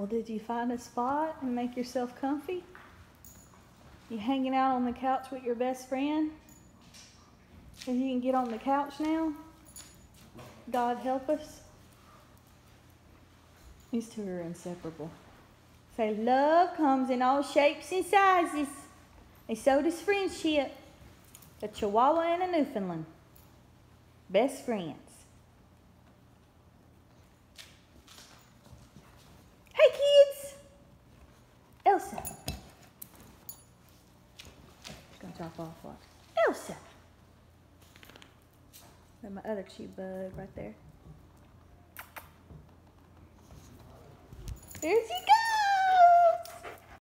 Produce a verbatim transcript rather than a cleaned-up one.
Well, did you find a spot and make yourself comfy? You hanging out on the couch with your best friend? If you can get on the couch now, God help us. These two are inseparable. Say, love comes in all shapes and sizes. And so does friendship. A Chihuahua and a Newfoundland. Best friends. Hey, kids. Elsa. She's going to drop off what? Elsa. And my other cute bug right there. There she goes.